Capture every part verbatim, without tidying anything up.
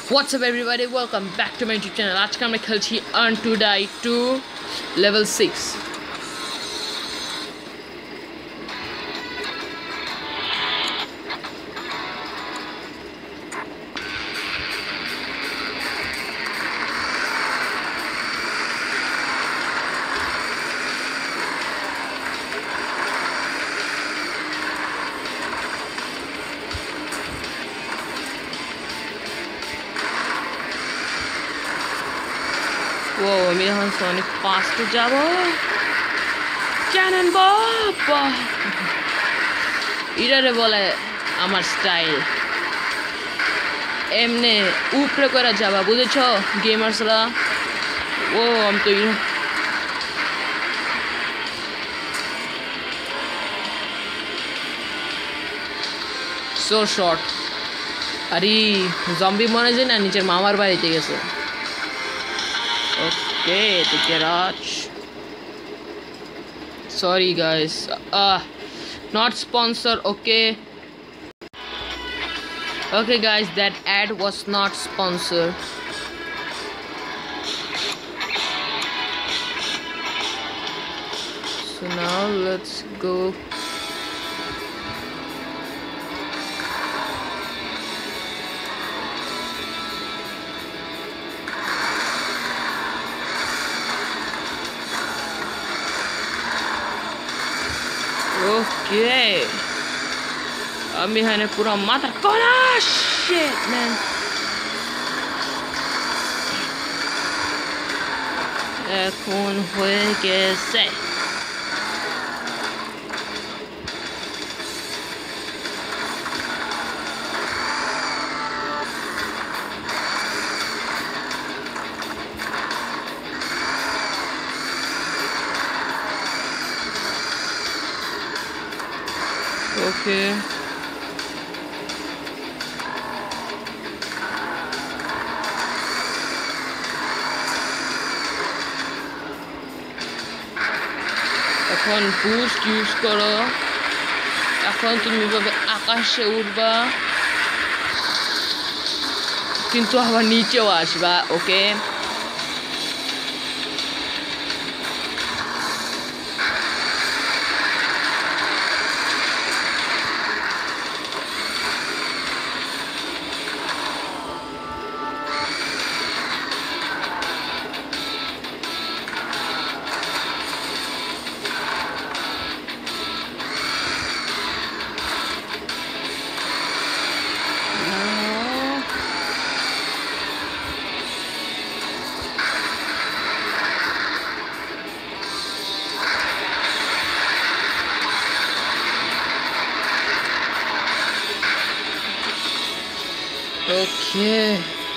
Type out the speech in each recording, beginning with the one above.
What's up everybody, welcome back to my YouTube channel। आज का मैं खेलছি Earn to Die two level six। Whoa, আমি এখন অনেক ফাস্টে যাব। ক্যানন বাবা, এটারে বলে আমার স্টাইল। এমনি উপরে করে যাবা, বুঝেছো গেমার্সরা? ও আমি তো সো শর্ট। আরে জম্বি মনে যায় না নিচের মামার বাড়িতে গেছে। Okay, the garage. Sorry guys, uh not sponsor. Okay, okay guys, that ad was not sponsored. So now let's go. Okay, I'm behind a pura mother. Gosh, shit, man. এখন হয়ে গেছে। Okay. এখন বুস্ট ইউজ করো। এখন তুমি ভাবে আকাশে উঠবা, কিন্তু আবার নিচেও আসবা। ওকে, okay.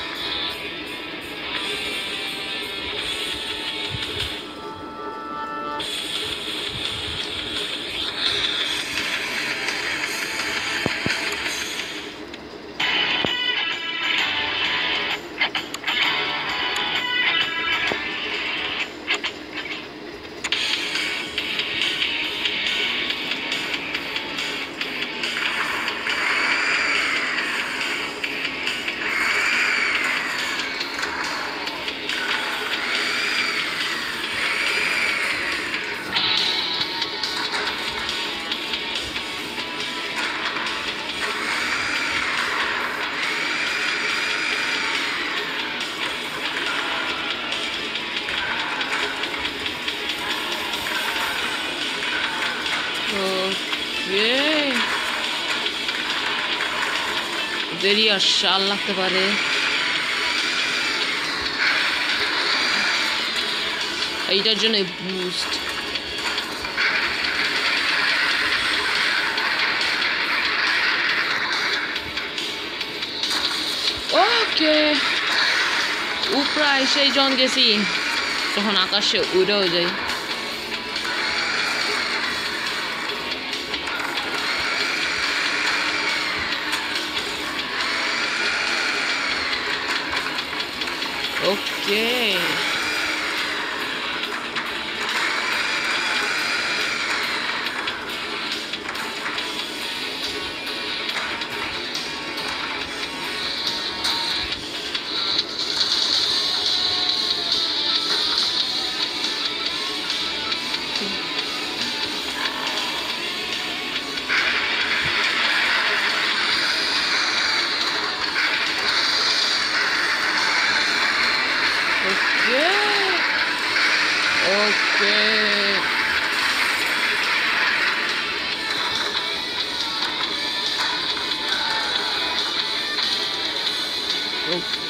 দেরি আর সাল লাগতে পারে। এইটার জন্য বুস্ট। ওকে, উপরে এসে যখন গেছি তখন আকাশে উড়েও যাই। Okay.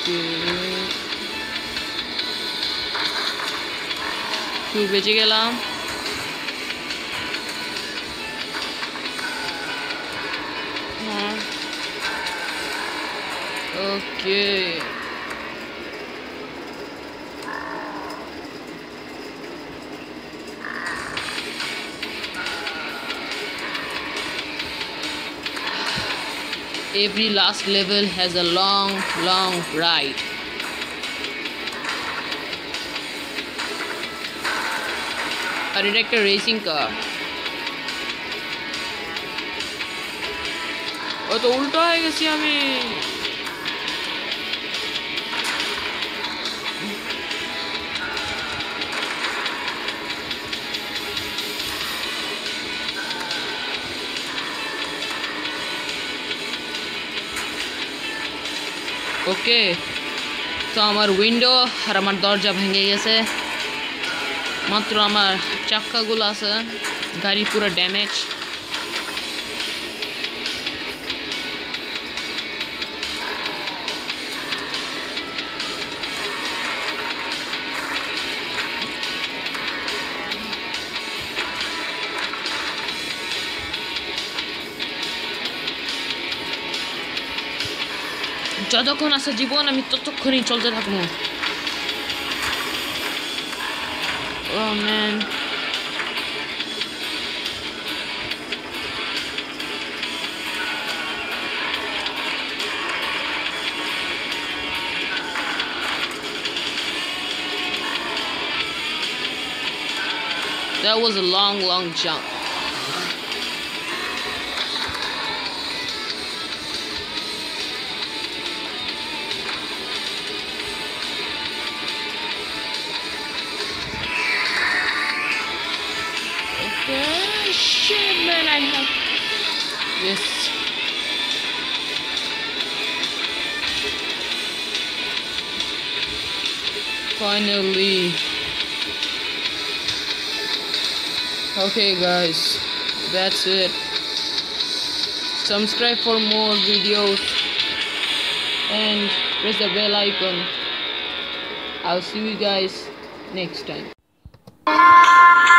একটু বেঁচে গেলাম। হ্যাঁ ওকে every last level has a long long ride. আর এটা একটা রেসিং কার। ও তো উল্টো হয়ে গেছি আমি। ওকে তো আমার উইন্ডো আর আমার দরজা ভেঙে গেছে, মাত্র আমার চাক্কাগুলো আছে, গাড়ি পুরো ড্যামেজ। যতক্ষণ আছে জীবন আমি ততক্ষণই চলতে থাকবো। Oh man. That was a long, long jump. Okay, shit, man, I have. Yes. Finally. Okay guys, that's it. Subscribe for more videos and press the bell icon. I'll see you guys next time.